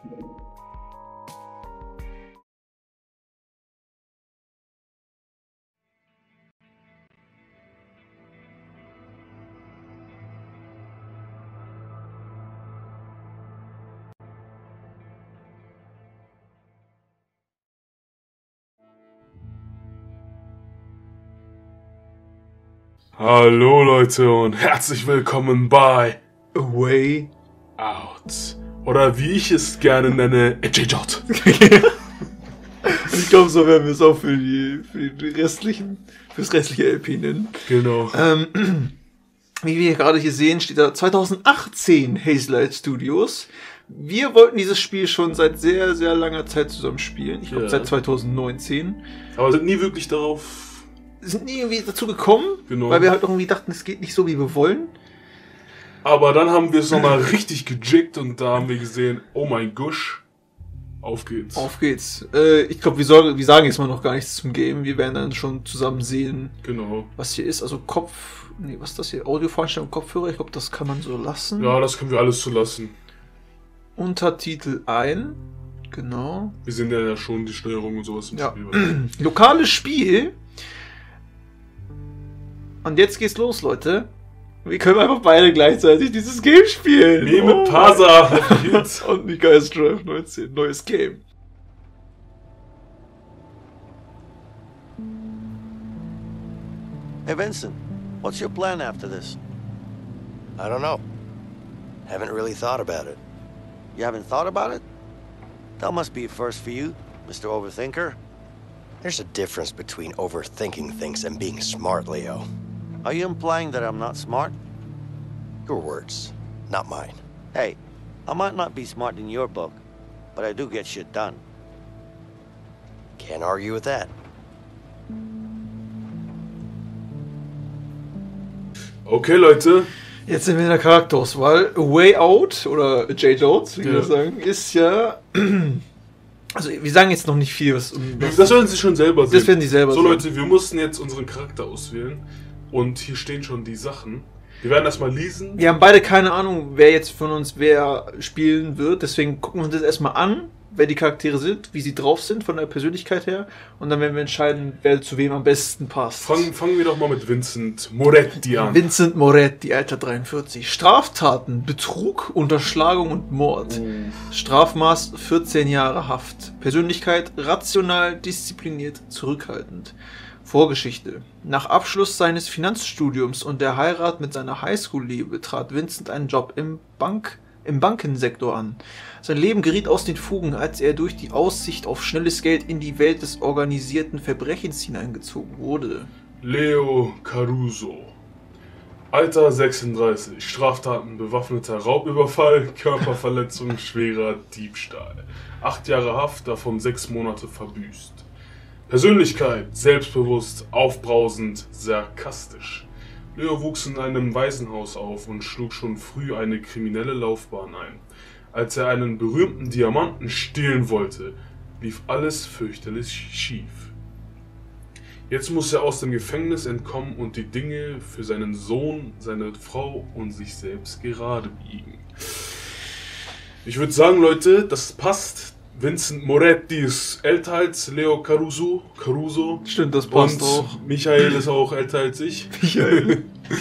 Hallo Leute und herzlich willkommen bei A Way Out. Oder wie ich es gerne nenne, AJJ. Ich glaube, so werden wir es auch für das restliche LP nennen. Genau. Wie wir gerade hier sehen, steht da 2018 Hazelight Studios. Wir wollten dieses Spiel schon seit sehr, sehr langer Zeit zusammen spielen. Ich glaube, seit 2019. Aber sind nie wirklich darauf... Sind nie irgendwie dazu gekommen, weil wir halt irgendwie dachten, es geht nicht so, wie wir wollen. Aber dann haben wir es nochmal richtig gejiggt und da haben wir gesehen, oh mein Gusch, auf geht's. Auf geht's. Ich glaube, wir sagen jetzt mal noch gar nichts zum Game. Wir werden dann schon zusammen sehen, was hier ist. Also was ist das hier? Audioveranstaltung, Kopfhörer. Ich glaube, das kann man so lassen. Ja, das können wir alles so lassen. Untertitel ein. Genau. Wir sehen ja schon die Steuerung und sowas im Spiel. Lokales Spiel. Und jetzt geht's los, Leute. Wir können einfach beide gleichzeitig dieses Game spielen. Nee, mit Parser. Und Mikael's Drive 19. Neues Game. Hey, Vincent. What's your plan after this? I don't know. Haven't really thought about it. You haven't thought about it? That must be a first for you, Mr. Overthinker. There's a difference between overthinking things and being smart, Leo. Are you implying that I'm not smart? Your words, not mine. Hey, I might not be smart in your book, but I do get shit done. Can't argue with that. Okay, Leute. Jetzt sind wir in der Charakterauswahl. A Way Out, oder J-Jones, wie wir sagen, ist ja... Also, wir sagen jetzt noch nicht viel. Das werden sie schon selber sehen. Das werden die selber sehen. So, Leute, wir mussten jetzt unseren Charakter auswählen. Und hier stehen schon die Sachen. Wir werden das mal lesen. Wir haben beide keine Ahnung, wer jetzt von uns wer spielen wird. Deswegen gucken wir uns das erstmal an, wer die Charaktere sind, wie sie drauf sind von der Persönlichkeit her. Und dann werden wir entscheiden, wer zu wem am besten passt. Fangen wir doch mal mit Vincent Moretti an. Vincent Moretti, Alter 43. Straftaten, Betrug, Unterschlagung und Mord. Strafmaß 14 Jahre Haft. Persönlichkeit rational, diszipliniert, zurückhaltend. Vorgeschichte. Nach Abschluss seines Finanzstudiums und der Heirat mit seiner Highschool-Liebe trat Vincent einen Job im Bankensektor an. Sein Leben geriet aus den Fugen, als er durch die Aussicht auf schnelles Geld in die Welt des organisierten Verbrechens hineingezogen wurde. Leo Caruso. Alter 36. Straftaten, bewaffneter Raubüberfall, Körperverletzung, schwerer Diebstahl. 8 Jahre Haft, davon 6 Monate verbüßt. Persönlichkeit, selbstbewusst, aufbrausend, sarkastisch. Leo wuchs in einem Waisenhaus auf und schlug schon früh eine kriminelle Laufbahn ein. Als er einen berühmten Diamanten stehlen wollte, lief alles fürchterlich schief. Jetzt muss er aus dem Gefängnis entkommen und die Dinge für seinen Sohn, seine Frau und sich selbst gerade biegen. Ich würde sagen, Leute, das passt. Vincent Moretti ist älter als Leo Caruso. Stimmt, das passt und auch. Michael ist auch älter als ich. Michael.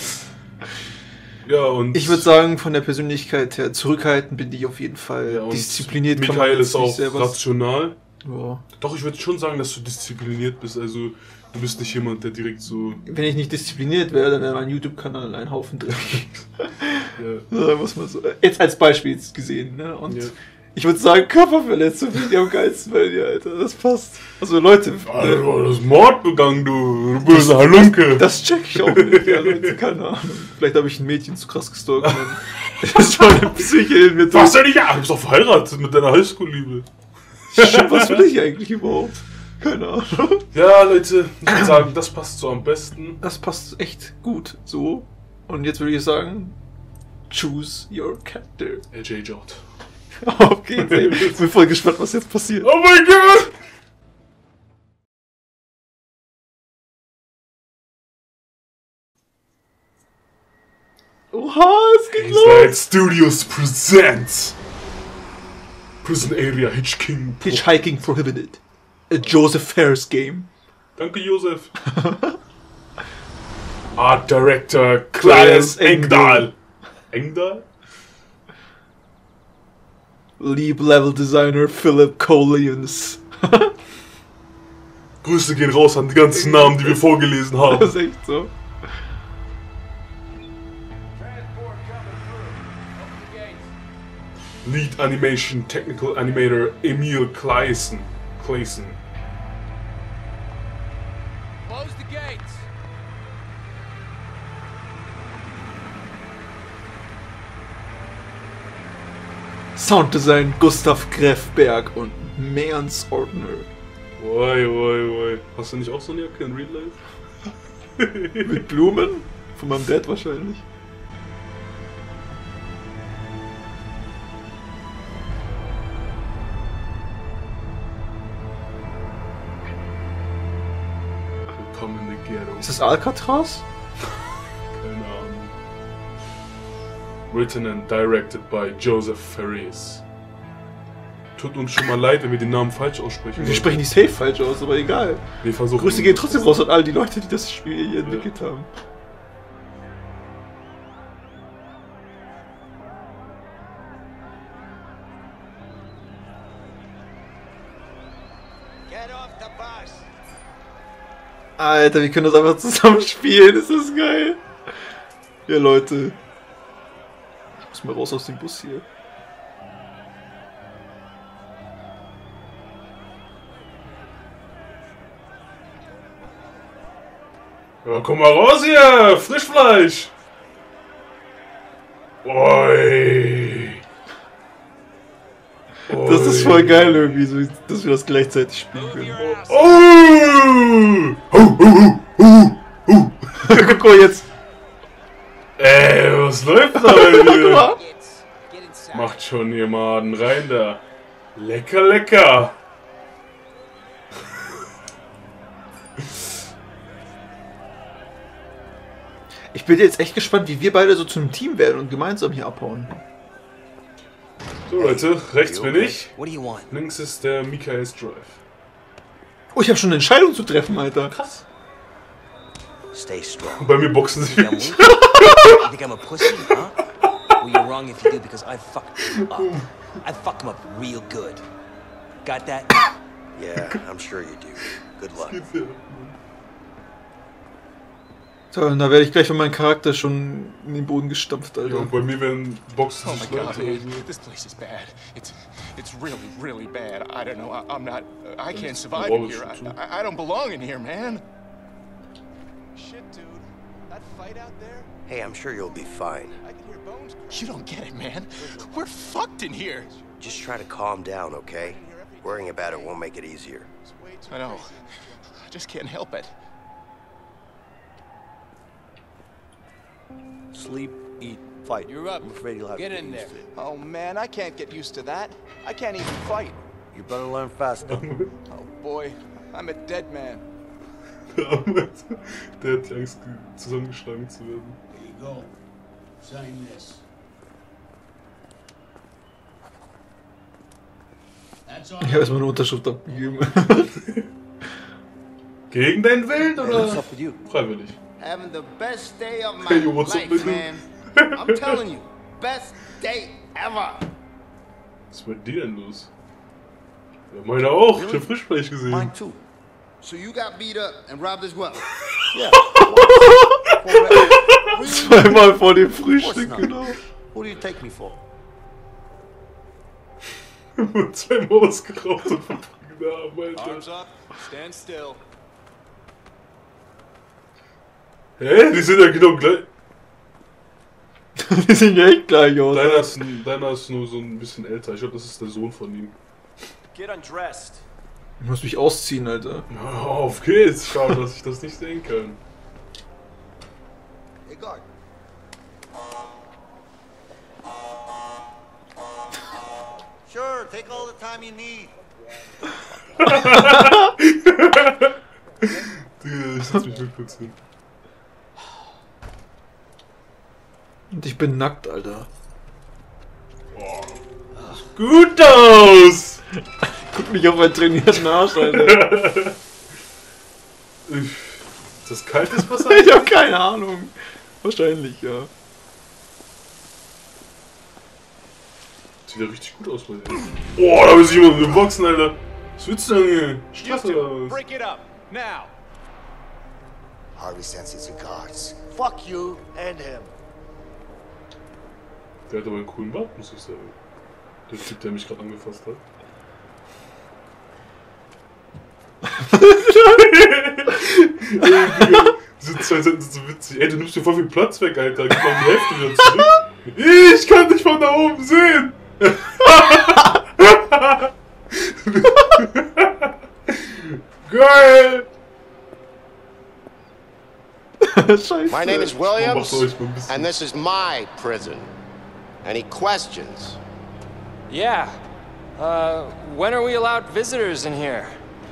Ja, und ich würde sagen, von der Persönlichkeit her zurückhaltend bin ich auf jeden Fall. Ja, diszipliniert. Michael ist auch rational. Ja. Doch, ich würde schon sagen, dass du diszipliniert bist. Also, du bist nicht jemand, der direkt so... Wenn ich nicht diszipliniert wäre, dann wäre mein YouTube-Kanal ein Haufen drin. Ja, muss man so. Jetzt als Beispiel gesehen, ne? Und ich würde sagen, Körperverletzung finde ich am geilsten bei dir, Alter. Das passt. Also, Leute. Alter, du hast Mord begangen, du böse Halunke. Das check ich auch nicht, ja, Leute. Keine Ahnung. Vielleicht habe ich ein Mädchen zu krass gestalkt. Das ist schon eine Psyche in mir. Was denn nicht? Du bist doch verheiratet mit deiner Highschool-Liebe. Stimmt, was will ich eigentlich überhaupt? Keine Ahnung. Ja, Leute, ich würde sagen, das passt so am besten. Das passt echt gut so. Und jetzt würde ich sagen, choose your character. AJJ. Auf geht's, ey. Ich bin voll gespannt, was jetzt passiert. Oh mein Gott! Oha, es geht los! Hazelight Studios presents Prison Area Hitchhiking. Hitchhiking Prohibited. A Joseph Fares Game. Danke, Josef. Art Director Clarence Engdahl. Engdahl? Lead Level Designer Philip Collins. Grüße gehen raus an die ganzen Namen, die wir vorgelesen haben. Das ist echt so. Lead Animation Technical Animator Emil Clayson. Close the gates. Sounddesign Gustav Greffberg und Means Ordner. Oi. Hast du nicht auch so eine Jacke in Real Life? Mit Blumen? Von meinem Dad wahrscheinlich. Willkommen in the Ghetto. Ist das Alcatraz? Keine Ahnung. Written and directed by Joseph Fares. Tut uns schon mal leid, wenn wir den Namen falsch aussprechen. Wir sprechen die safe falsch aus, aber egal. Wir versuchen. Grüße gehen trotzdem raus an all die Leute, die das Spiel hier entwickelt haben. Get off the bus. Alter, wir können das einfach zusammen spielen, ist das geil. Ja, Leute. Ich muss mal raus aus dem Bus hier. Ja, komm mal raus hier! Frischfleisch! Oi! Das ist voll geil irgendwie, so, dass wir das gleichzeitig spielen können. Oh! Guck mal jetzt. Ey, was läuft da bei dir? Get inside. Macht schon jemanden rein da. Lecker. Ich bin jetzt echt gespannt, wie wir beide so zu einem Team werden und gemeinsam hier abhauen. So Leute, rechts bin ich. What do you want? Links ist der Michaels Drive. Oh, ich habe schon eine Entscheidung zu treffen, Alter. Krass. Stay strong. Bei mir boxen sie Think I'm nicht. weak? You think I'm a pussy, huh? Well, you're wrong if you do, because I fucked him up. I fucked him up real good. Got that? Yeah, I'm sure you do. Good luck. So, und da werde ich gleich von meinem Charakter schon in den Boden gestampft, Ja, Alter. und bei mir werden Boxen Oh my sich God, Leute. man. This place is bad. It's really bad. I don't know. I'm not. I can't survive in here. I don't belong in here, man. Shit, dude. That fight out there. Hey, I'm sure you'll be fine. I can hear bones. You don't get it, man. We're fucked in here. Just try to calm down, okay? Worrying about it won't make it easier. I know. I just can't help it. Sleep, eat, fight. You're up. I'm afraid you'll have Get to in used there. to it. Oh man, I can't get used to that. I can't even fight. You better learn fast. Oh boy, I'm a dead man. Der hat die Angst, zusammengeschlagen zu werden. There you go. Sign this. That's all. Ich habe erstmal eine Unterschrift abgegeben. Gegen deinen Willen Hey, what's oder up with you? freiwillig? Having the best day of my Hey, what's up life, with you? man. I'm telling you, best day ever. Was ist mit dir denn los? Ja, meiner auch. Ich hab Frischfleisch gesehen. Mine too. So you got beat up and robbed as well. Yeah. Zweimal vor dem Of course Frühstück, not. genau. Who do you take me for? 2 Maus geraucht und verbringen haben, Alter. up. Stand still. Hä? Die sind ja genau gleich. Die sehen ja echt gleich aus. Deiner ist nur so ein bisschen älter. Ich glaube, das ist der Sohn von ihm. Get undressed. Ich muss mich ausziehen, Alter. Na, auf geht's. Schade, dass ich das nicht sehen kann. Hey, guard. Sure, take all the time you need. Digga, ich setz mich wirklich kurz hin. Und ich bin nackt, Alter. Boah. gut aus! Guck mich auf meinen trainierten Arsch, Alter. Ist das kaltes Wasser? Ich hab keine Ahnung. Wahrscheinlich, ja. Sieht ja richtig gut aus bei dir. Boah, da ist jemand mit dem Boxen, Alter. Was willst du denn hier? Stress oder was? Break it up, now. Harvey sends you some cards. Fuck you and him. Der hat aber einen coolen Bart, muss ich sagen. Der Typ, der mich gerade angefasst hat. Diese zwei Sätze sind so witzig. Ey, du nimmst dir voll viel Platz weg, Alter. Gib mal die Hälfte wieder zurück. Ich kann dich von da oben sehen. Geil. Scheiße. My name is Williams, Oh, mach doch mal ein bisschen. and this is my prison. Any questions? Yeah. When are we allowed visitors in here?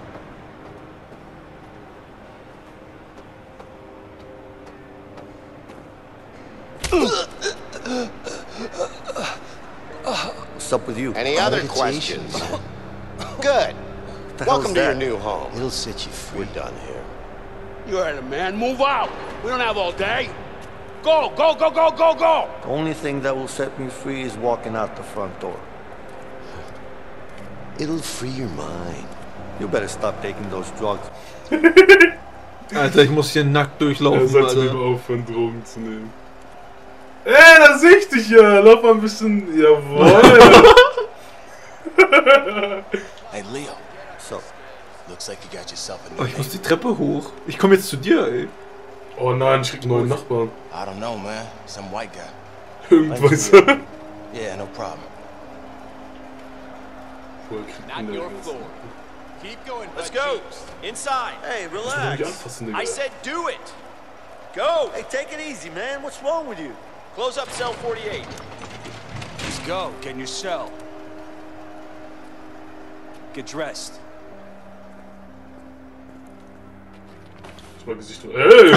What's up with you? Any other questions? Good. the hell Welcome is to your that? new home. It'll set you free. We're done here. You heard him, man. Move out. We don't have all day. Go, go, go, go, go, go! The only thing that will set me free is walking out the front door. It'll free your mind. You better stop taking those drugs. Alter, ich muss hier nackt Er durchlaufen, sollte lieber Alter. aufhören, Drogen zu nehmen. Ey, da sehe ich dich ja. Lauf mal ein bisschen. Jawohl. Hey, Leo. So, Looks like you got yourself a Oh, new ich muss die neighbor. Treppe hoch. Ich komme jetzt zu dir, ey. Oh nein, ich krieg einen neuen Nachbarn. I don't know, man. Some white guy. Irgendwas. Yeah, no problem. Woher kriegt Not man denn your das? floor. Keep going, Let's butt go. cheeks. Inside. hey, Ich will mich relax. anfassen, Digga. I said do it. Go. Hey, take it easy, man. What's wrong with you? Close up cell 48. Let's go. Get in your cell. Get dressed. Ich mein Gesicht. Ey!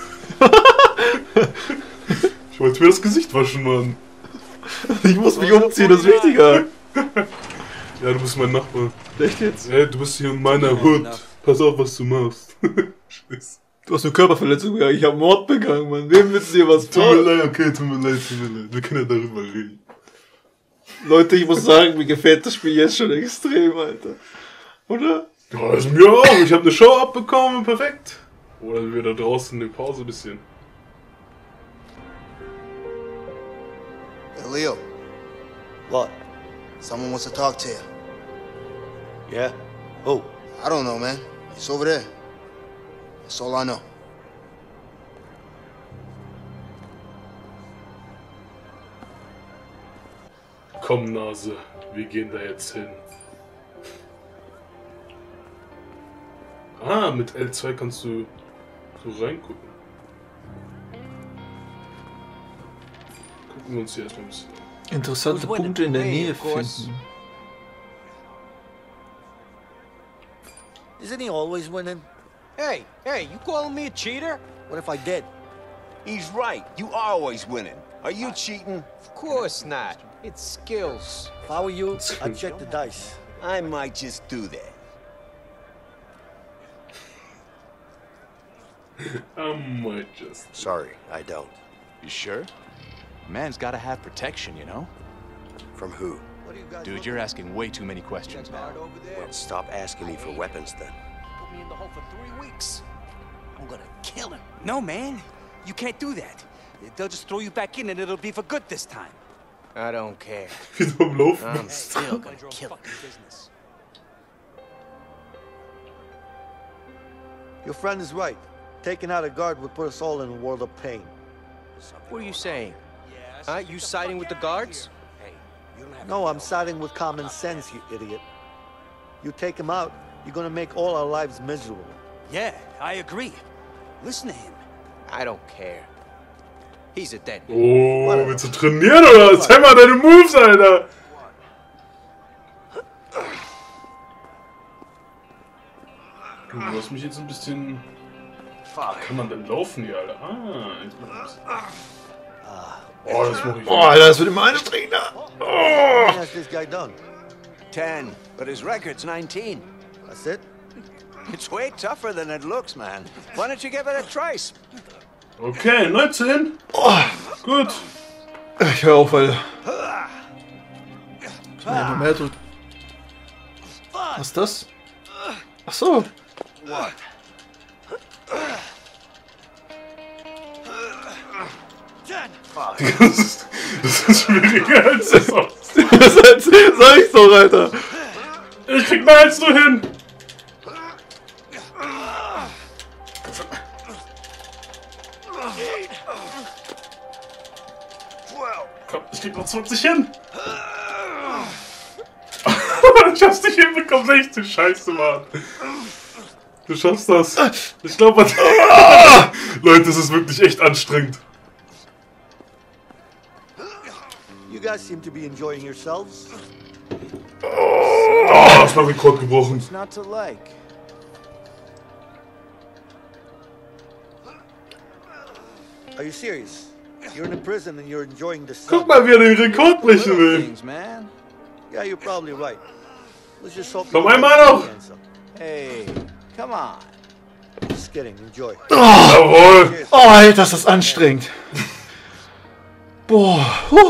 Ich wollte mir das Gesicht waschen, Mann. Ich muss mich umziehen, das ist wichtiger. Ja, du bist mein Nachbar. Echt jetzt? Ey, du bist hier in meiner Hood. Pass auf, was du machst. Scheiße. Du hast eine Körperverletzung begangen. Ich habe Mord begangen, Mann. Wem willst du dir was Tut mir tun? leid, okay, tut mir leid. Wir können ja darüber reden. Leute, ich muss sagen, mir gefällt das Spiel jetzt schon extrem, Alter. Oder? Ja, das ist mir auch. Ich habe eine Show abbekommen, perfekt. Oder wir da draußen eine Pause ein bisschen. Hey, Leo, What? someone wants to talk to you. Yeah? Who? I don't know, man. It's over there. That's all I know. Komm, Nase, wir gehen da jetzt hin. Ah, mit L2 kannst du so reingucken. Gucken wir uns hier erstmal ein bisschen an. Interessante Punkte in der Nähe finden. Isn't he always winning? Hey, you calling me a cheater? What if I did? He's right. You are always winning. Are you cheating? Of course not. It's skills. If I were you, I'd check the dice. I might just do that. I might just. Sorry, I don't. You sure? Man's gotta have protection, you know? From who? What are you guys Dude, you're asking way too many questions now. Well, stop asking me for weapons then. Put me in the hole for 3 weeks. I'm gonna kill him. No, man. You can't do that. They'll just throw you back in and it'll be for good this time. I don't care. Wie du am Laufen I'm bist. still gonna kill him. Your friend is right. Taking out a guard would put us all in a world of pain. What are you saying? You siding with the guards? No, I'm siding with common sense, you idiot. You take him out, you're gonna make all our lives miserable. Yeah, I agree. Listen to him. I don't care. He's a dead. Oh, willst du trainieren oder? Zeig mal deine Moves, Alter! Du hast mich jetzt ein bisschen. Kann man denn laufen hier, Alter? Ah, jetzt mach ich das. Oh, das mach ich. Oh, Alter, das wird immer anstrengender. How many has this guy done? 10, but his record's 19. That's it? It's way tougher than it looks, man. Why don't you give it a try? Okay, 19. Gut. Ich hör auf, Alter. Ja, noch mehr drücken. Was ist das? Ach so. What? Das ist schwieriger als das aussieht. Das sag ich doch, Alter. Ich krieg mehr als nur hin. Komm, ich krieg noch 20 hin. Ich hab's nicht hinbekommen, echt du Scheiße, Mann. Du schaffst das. Ich glaube, Leute, es ist wirklich echt anstrengend. You guys seem to be enjoying yourselves. Oh, ist mein Rekord gebrochen. It's not to like. Are you serious? You're in a prison and you're enjoying the Guck sun. mal, wie er den Rekord brechen will. Things, man. Yeah, you're probably right. Let's just hope. Komm you einmal get noch. the answer. Hey, come on. Just kidding. Enjoy. Jawohl. Cheers. Oh, Alter, ist das anstrengend. Boah.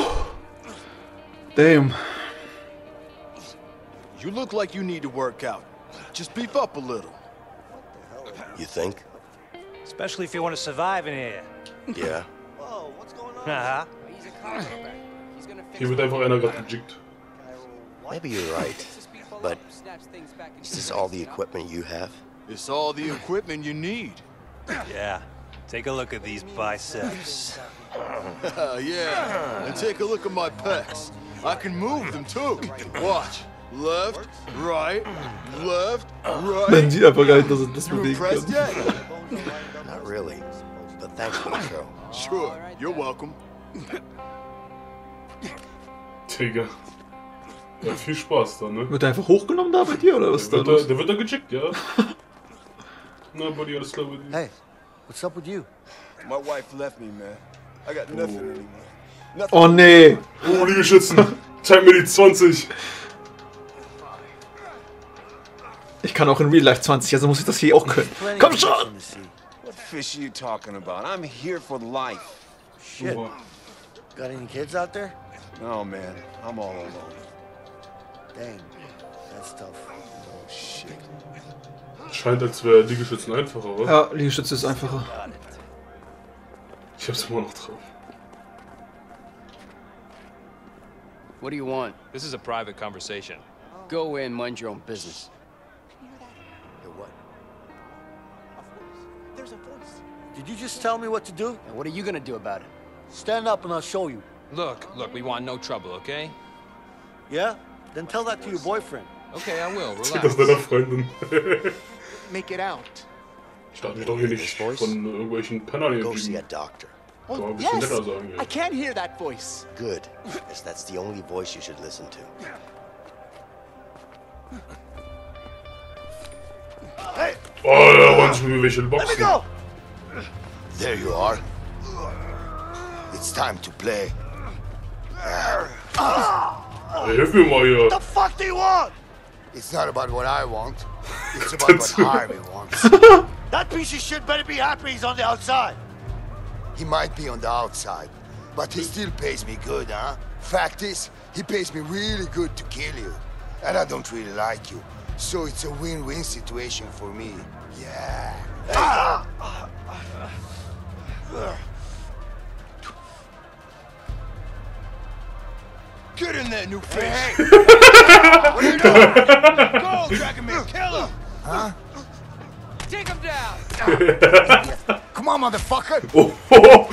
Damn. You look like you need to work out. Just beef up a little. You think? Especially if you want to survive in here. Yeah. Whoa, what's going on? Uh-huh. Hier wird einfach einer gerade gejickt. Maybe you're right. But is this all the equipment you have? It's all the equipment you need. Yeah. Take a look at these biceps. Yeah, and take a look at my pecs. I can move them too. Watch. Left, right, left, Man right. sieht einfach gar nicht, dass er das You bewegen impressed kann. yet? Not really. But thanks for the show. Sure, you're welcome. Digga. Ja, viel Spaß da, ne? Wird er einfach hochgenommen da bei dir, oder was ist da los? Der wird da gejickt, ja. Na, Buddy, alles klar bei dir. Hey, what's up with you? My wife left me, man. I got nothing anymore. Nothing. Oh, nee. Oh, Liegestützen. Zeig mir die 20. Ich kann auch in Real Life 20, also muss ich das hier auch können. Komm schon! In the sea. What fish are you talking about? I'm here for life. Shit. Oh, Got any kids out there? No, man, I'm all alone. Dang, that's tough. Oh, shit. scheint, als wäre Liegestützen einfacher, oder? Ja, Liegestütze ist einfacher. Ich hab's immer noch drauf. What do you want? This is a private conversation. Go in, mind your own business. Did you just tell me what to do? And what are you gonna do about it? Stand up and I'll show you. Look, we want no trouble, okay? Yeah? Then tell that to your boyfriend. Okay, I will. Das Relax. deiner Freundin. Make it out. Ich darf mich doch hier nicht von irgendwelchen Pennern hier Go see a schieben. doctor. Kann man ein bisschen netter sagen, I ja. can't hear that voice. Good, because that's the only voice you should listen to. Oh, da wollen sich mit mir welche boxen. Go! There you are. It's time to play. Ey, hilf mir mal hier. The fuck do you want? It's not about what I want. It's about what Harvey wants. That piece of shit better be happy he's on the outside. He might be on the outside, but he still pays me good, huh? Fact is, he pays me really good to kill you. And I don't really like you. So it's a win-win situation for me. Yeah. Get in there, new fish. What are you doing? Go, dragging me, kill him. Huh? Take him down! Come on, motherfucker. Oh, oh.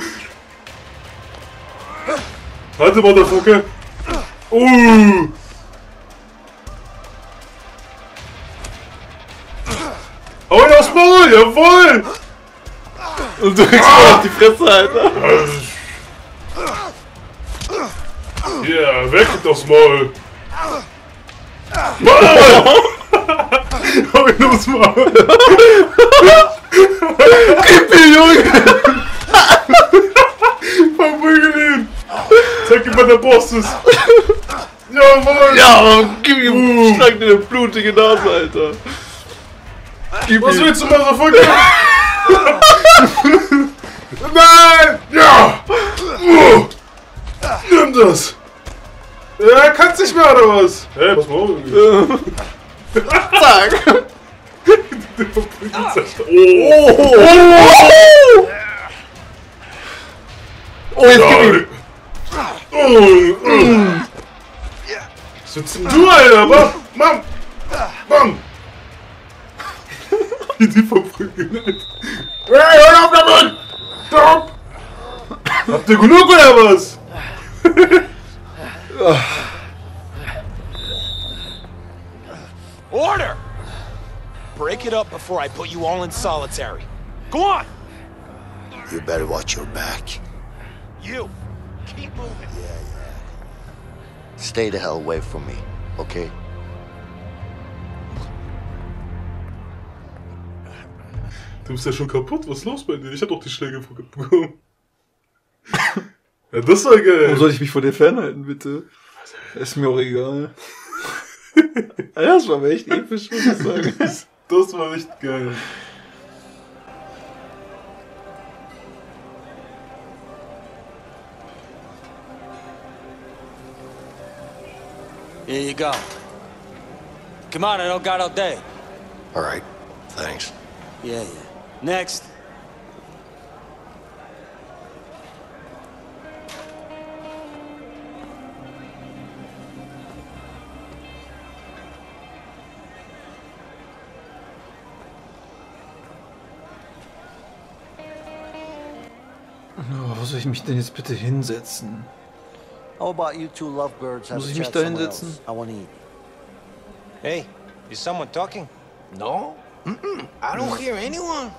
Warte, Motherfucker. Hau ihn aufs Maul, jawohl! Und du kriegst voll auf die Fresse, Alter. Ja, weg mit aufs Maul. Hau ihn aufs Maul. Gib mir, Junge! Verprügel ihn. Zeig ihm, wer der Boss ist. jawohl! Ja, gib ihm schlag dir eine blutige Nase, Alter. Was willst du, Motherfucker? Nein! Ja! Nimm das! Ja, kannst nicht mehr, oder was? Hey, pass mal auf. Zack! Oh, jetzt gib ihm! Was willst denn du, Alter? Bam! Bam! Die verprügeln, Alter. Hey, hör auf damit! Stopp! Habt ihr genug, oder was? Order! Break it up before I put you all in solitary. Go on! You better watch your back. You! Keep moving. Stay the hell away from me, okay? Du bist ja schon kaputt, was ist los bei dir? Ich hab doch die Schläge bekommen. Ja, das war geil. Warum soll ich mich von dir fernhalten, bitte? Ist mir auch egal. Das war echt episch, muss ich sagen. Das war echt geil. Here you go. Come on, I don't got all day. All right, thanks. Yeah. Next. Oh, wo soll ich mich denn jetzt bitte hinsetzen? How about you two lovebirds have Muss a ich mich chat da somewhere hinsetzen? else? I want to eat. Hey, is someone talking? No? I don't hear anyone.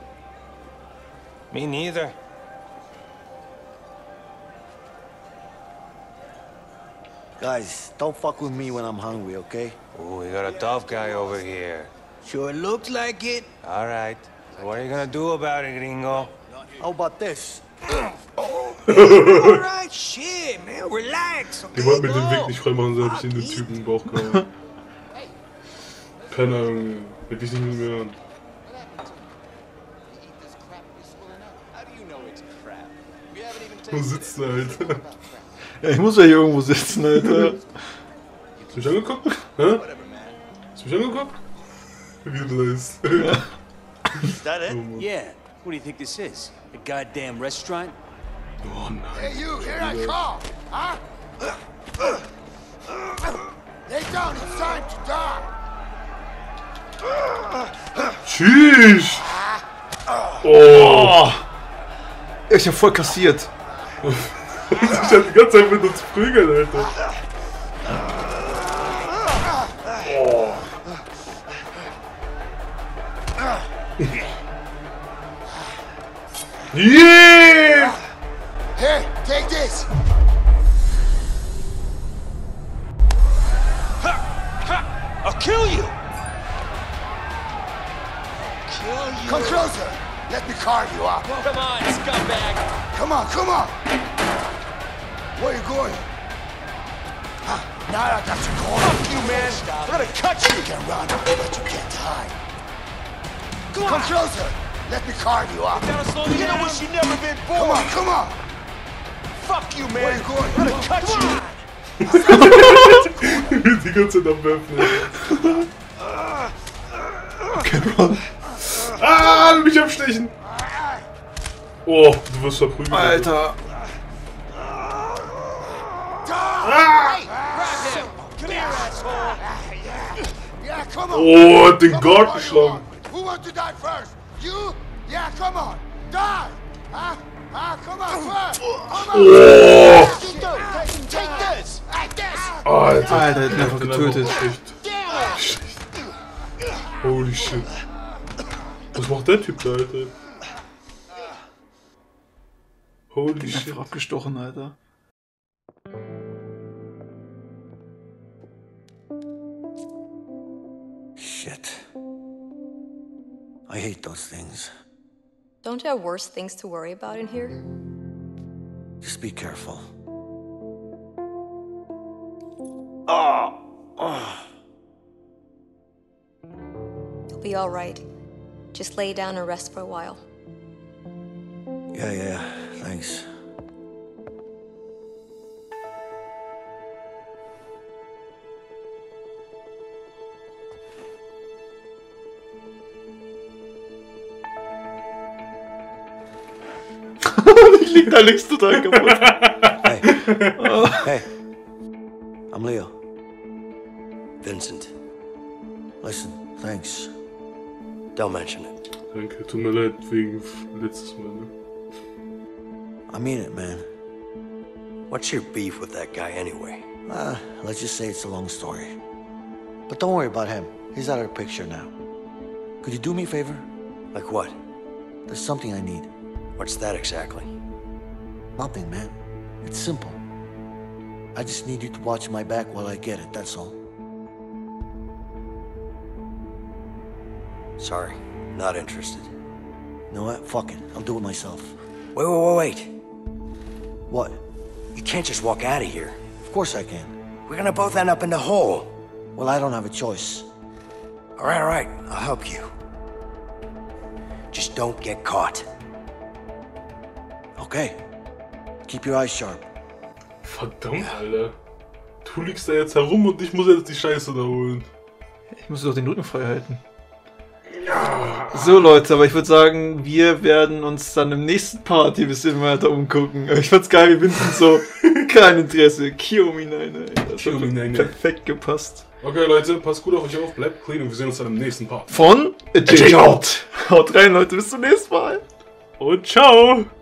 Me neither. Guys, don't fuck with me when I'm hungry, okay? Oh, we got a tough guy over here. Sure looks like it. All right. So what are you gonna do about it, gringo? How about this? All right, shit, man, relax. Die wollten mir den Weg nicht freimachen, so hab ich den Typen im Bauch gehauen. Penner, Junge. Wirklich nicht mehr hören. Wo sitzt du, Alter? Ja, ich muss ja hier irgendwo sitzen, Alter. Hast du mich angeguckt? Hä? Hast du mich angeguckt? Wie du das ist. Is that it? Yeah. What do you think this is? A goddamn restaurant? Oh nein. Hey, you, here I come! Huh? Lay down, it's time to die! Tschüss! Oh! Ich hab voll kassiert. Ich hab die ganze Zeit mit uns prügeln, Alter. Oh. Yeah! Here, take this! I'll kill you! Come closer! Let me carve you up! Come on, scumbag! Come on, come on! Where are you going? Huh? Now I got you cornered. Fuck you, man! I'm gonna cut you! You can run, but you can't hide. Come closer! Let me carve you up! Gotta slow me down. Wish you never been born. Come on, come on! Fuck you, man! Where are you going? I'm gonna cut you! Die ganze Zeit am Werfen. Okay, Ron. Ah, mich abstechen! Oh, du wirst verprügelt. Alter. Come here, asshole! Yeah, come on! Oh, den Gott geschlagen. Who wants to die first? You? Yeah, come on! Die! Huh? Come on, first! Come on! Oh! Take this! Like this! Alter, Alter, hat ihn einfach getötet. Shit. Holy shit. Was macht der Typ da, Alter? Holy Den shit. einfach abgestochen, Alter. Shit. I hate those things. Don't you have worse things to worry about in here? Just be careful. be all right. Just lay down and rest for a while. Yeah, thanks. Ich lieg da links total kaputt. Hey, I'm Leo. Vincent, Listen, thanks. don't mention it. Danke, tut mir leid wegen letztes Mal. Ne? I mean it, man. What's your beef with that guy anyway? Let's just say it's a long story. But don't worry about him. He's out of the picture now. Could you do me a favor? Like what? There's something I need. What's that exactly? Nothing, man. It's simple. I just need you to watch my back while I get it, that's all. Sorry, not interested. You know what? Fuck it. I'll do it myself. Wait. What? You can't just walk out of here. Of course I can. We're gonna both end up in the hole. Well, I don't have a choice. All right, I'll help you. Just don't get caught. Okay. Keep your eyes sharp. Verdammt, Alter. Du liegst da jetzt herum und ich muss jetzt die Scheiße da holen. Ich muss doch den Rücken frei halten. So Leute, aber ich würde sagen, wir werden uns dann im nächsten Part hier ein bisschen weiter umgucken. Ich fand's geil, wie Vincent so, kein Interesse, Kiyomi nein. Das hat perfekt gepasst. Okay Leute, passt gut auf euch auf, bleibt clean und wir sehen uns dann im nächsten Part. Von J-Out. Haut rein Leute, bis zum nächsten Mal. Und ciao.